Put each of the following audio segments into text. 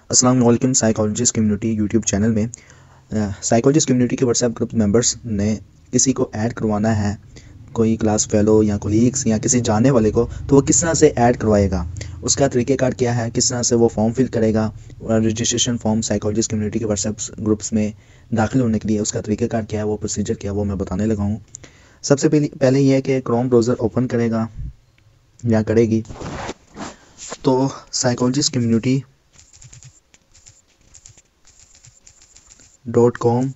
अस्सलाम वालेकुम। Psychologist community YouTube channel में साइकोलॉजिस्ट कम्युनिटी के व्हाट्सएप ग्रुप मेंबर्स ने किसी को ऐड करवाना है, कोई क्लास फेलो या कोलीग्स या किसी जानने वाले को, तो वो किस तरह से ऐड करवाएगा, उसका तरीक़ेकार क्या है, किस तरह से वो फॉर्म फिल करेगा। रजिस्ट्रेशन फॉर्म साइकोलॉजिस्ट कम्युनिटी के व्हाट्सएप ग्रुप्स में दाखिल होने के लिए उसका तरीक़ेकार क्या है, वो प्रोसीजर क्या है, वो मैं बताने लगा हूँ। सबसे पहले ये है कि क्रोम ब्राउज़र ओपन करेगा या करेगी तो साइकोलॉजिस्ट कम्युनिटी .com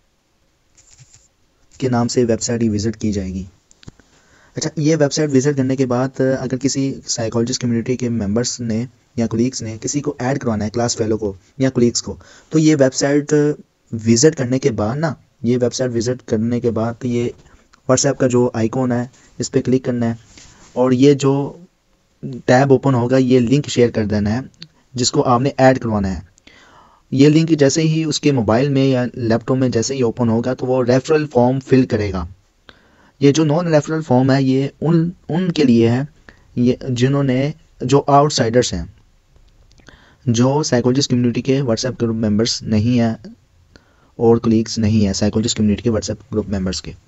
के नाम से वेबसाइट ही विज़िट की जाएगी। अच्छा, ये वेबसाइट विज़िट करने के बाद अगर किसी साइकोलॉजिस्ट कम्युनिटी के मेंबर्स ने या कोलीग्स ने किसी को ऐड करवाना है, क्लास फेलो को या कोलीग्स को, तो ये वेबसाइट विज़िट करने के बाद ये व्हाट्सएप का जो आइकॉन है इस पर क्लिक करना है और ये जो टैब ओपन होगा ये लिंक शेयर कर देना है जिसको आपने ऐड करवाना है। ये लिंक जैसे ही उसके मोबाइल में या लैपटॉप में जैसे ही ओपन होगा तो वो रेफरल फॉर्म फिल करेगा। ये जो नॉन रेफरल फॉर्म है ये उनके लिए है, ये जो आउटसाइडर्स हैं, जो साइकोलॉजिस्ट कम्युनिटी के व्हाट्सएप ग्रुप मेंबर्स नहीं हैं और कोलीग्स नहीं है साइकोलॉजिस्ट कम्युनिटी के व्हाट्सएप ग्रुप मेंबर्स के।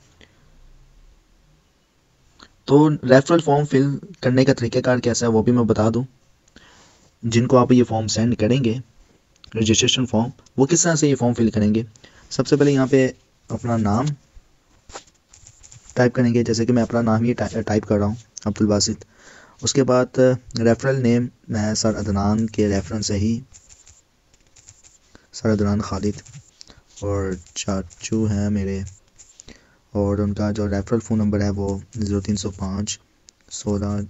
तो रेफरल फॉर्म फिल करने का तरीक़ेकार कैसा है वो भी मैं बता दूं। जिनको आप ये फॉर्म सेंड करेंगे, रजिस्ट्रेशन फॉर्म, वो किस तरह से ये फॉर्म फिल करेंगे। सबसे पहले यहाँ पे अपना नाम टाइप करेंगे, जैसे कि मैं अपना नाम ही टाइप कर रहा हूँ, अब्दुल बासित। उसके बाद रेफरल नेम मैं सर अदनान के रेफरेंस से ही सर अदनान खालिद और चाचू हैं मेरे, और उनका जो रेफरल फ़ोन नंबर है वो 0305 16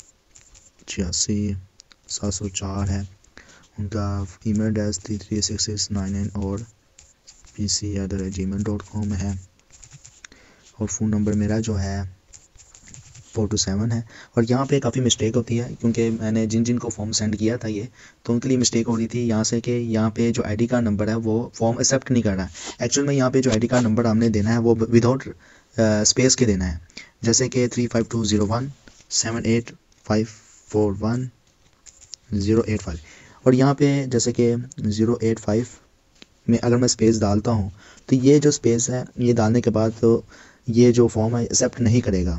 86 704 है। उनका ईमेल एड्रेस 336699 और pc@gmail.com है, और फ़ोन नंबर मेरा जो है 427 है। और यहाँ पे काफ़ी मिस्टेक होती है क्योंकि मैंने जिन को फॉर्म सेंड किया था ये, तो उनके लिए मिस्टेक हो रही थी यहाँ से कि यहाँ पे जो आईडी कार्ड नंबर है वो फॉर्म एक्सेप्ट नहीं कर रहा है। एक्चुअल में यहाँ पे जो आईडी कार्ड नंबर आपने देना है वो विदाउट स्पेस के देना है, जैसे कि 35201 78541 085। और यहाँ पे जैसे कि 085 में अगर मैं स्पेस डालता हूँ तो ये जो स्पेस है ये डालने के बाद तो ये जो फॉर्म है एक्सेप्ट नहीं करेगा।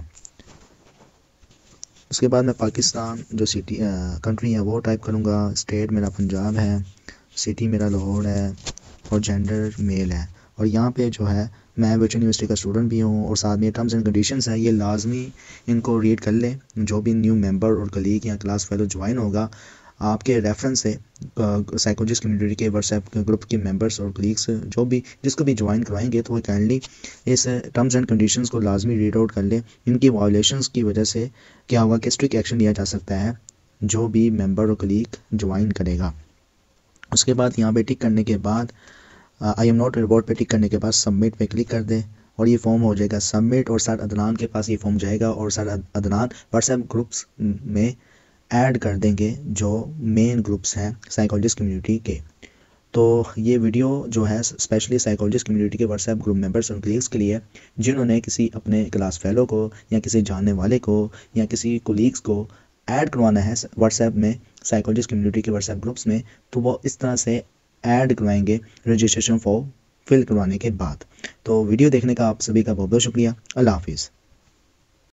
उसके बाद मैं पाकिस्तान जो सिटी कंट्री है वो टाइप करूँगा, स्टेट मेरा पंजाब है, सिटी मेरा लाहौर है और जेंडर मेल है। और यहाँ पे जो है मैं वर्चुअल यूनिवर्सिटी का स्टूडेंट भी हूँ और साथ में टर्म्स एंड कंडीशंस है, ये लाजमी इनको रीड कर लें। जो भी न्यू मेंबर और कलीग या क्लास फेलो ज्वाइन होगा आपके रेफरेंस से, साइकोलॉजिस्ट कम्युनिटी के व्हाट्सएप ग्रुप के मेंबर्स और कलीग्स जो भी जिसको भी ज्वाइन करवाएंगे तो वो काइंडली इस टर्म्स एंड कंडीशंस को लाजमी रीड आउट कर ले। इनकी वायलेशंस की वजह से क्या होगा कि स्ट्रिक्ट एक्शन लिया जा सकता है जो भी मेंबर और कलीग ज्वाइन करेगा। उसके बाद यहाँ पे टिक करने के बाद आई एम नॉट रिवॉर्ड पे टिक करने के बाद सबमिट पे क्लिक कर दें और ये फॉर्म हो जाएगा सबमिट, और सर अदनान के पास ये फॉर्म जाएगा और सर अदनान व्हाट्सएप ग्रुप्स में ऐड कर देंगे जो मेन ग्रुप्स हैं साइकोलॉजिस्ट कम्युनिटी के। तो ये वीडियो जो है स्पेशली साइकोलॉजिस्ट कम्युनिटी के व्हाट्सएप ग्रुप मेंबर्स और कलीग्स के लिए जिन्होंने किसी अपने क्लास फेलो को या किसी जानने वाले को या किसी कोलीग्स को ऐड करवाना है व्हाट्सएप में, साइकोलॉजिस्ट कम्युनिटी के व्हाट्सएप ग्रुप्स में, तो वो इस तरह से ऐड करवाएंगे रजिस्ट्रेशन फॉर्म फिल करवाने के बाद। तो वीडियो देखने का आप सभी का बहुत बहुत शुक्रिया। अल्लाह हाफिज़।